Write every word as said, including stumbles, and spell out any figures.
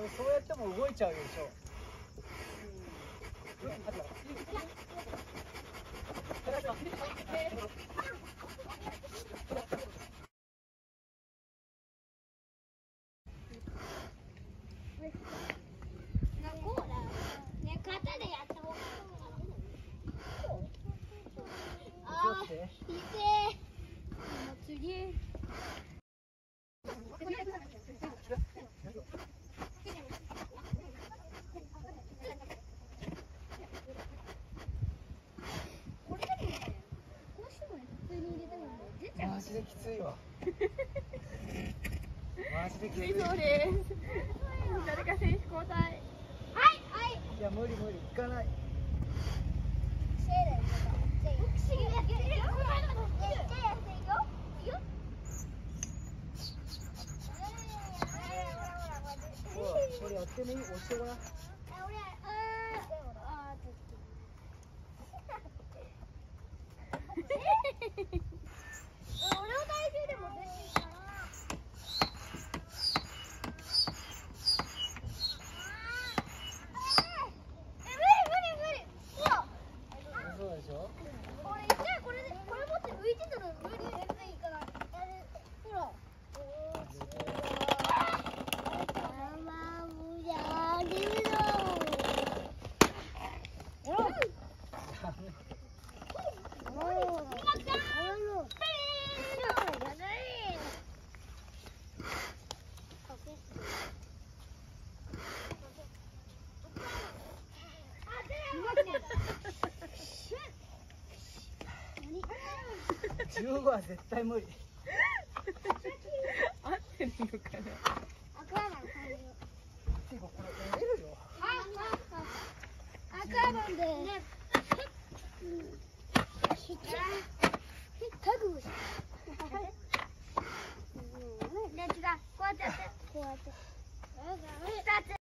そうやっても動いちゃうでしょ。マジできついわ。マジできつい。 そうです。誰か選手交代。はいはい。いや無理無理、行かない。これやってもいい？押してごらん。じゅうごは絶対無理。 合ってるのかな。 結構これ折れるよ。 アクアマンで。ね。タグ。ね、違う。こうやってやって。こうやって。